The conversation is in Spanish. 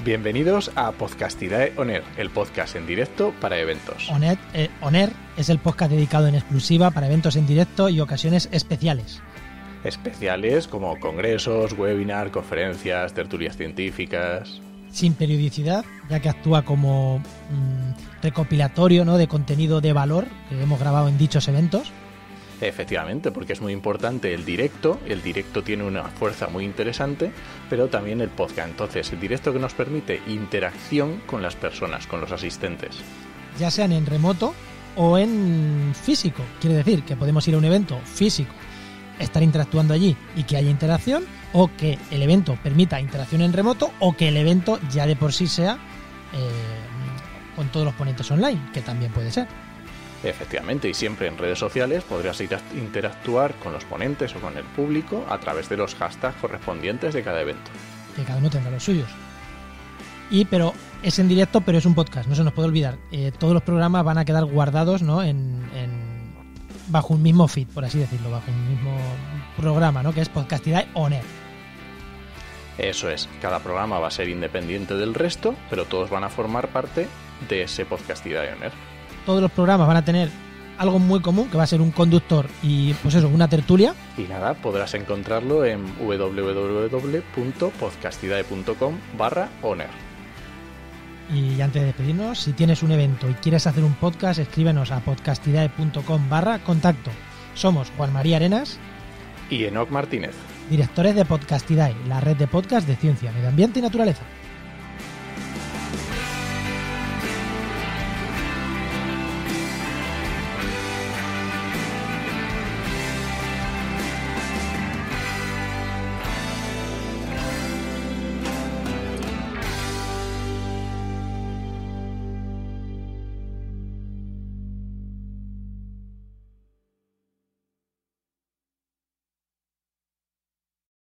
Bienvenidos a Podcastidae On Air, el podcast en directo para eventos. On Air es el podcast dedicado en exclusiva para eventos en directo y ocasiones especiales. Especiales como congresos, webinar, conferencias, tertulias científicas. Sin periodicidad, ya que actúa como recopilatorio, ¿no?, de contenido de valor que hemos grabado en dichos eventos. Efectivamente, porque es muy importante el directo tiene una fuerza muy interesante, pero también el podcast. Entonces, el directo que nos permite interacción con las personas, con los asistentes. Ya sean en remoto o en físico. Quiere decir que podemos ir a un evento físico, estar interactuando allí y que haya interacción, o que el evento permita interacción en remoto, o que el evento ya de por sí sea con todos los ponentes online, que también puede ser. Efectivamente, y siempre en redes sociales podrás interactuar con los ponentes o con el público a través de los hashtags correspondientes de cada evento. Que cada uno tenga los suyos. Pero es en directo, pero es un podcast, no se nos puede olvidar. Todos los programas van a quedar guardados, ¿no?, bajo un mismo feed, por así decirlo, bajo un mismo programa, ¿no?, que es Podcastidae On Air. Eso es, cada programa va a ser independiente del resto, pero todos van a formar parte de ese Podcastidae On Air. Todos los programas van a tener algo muy común, que va a ser un conductor y, pues eso, una tertulia. Y nada, podrás encontrarlo en www.podcastidae.com/onair. Y antes de despedirnos, si tienes un evento y quieres hacer un podcast, escríbenos a podcastidae.com/contacto. Somos Juan María Arenas y Enoc Martínez, directores de Podcastidae, la red de podcast de ciencia, medio ambiente y naturaleza.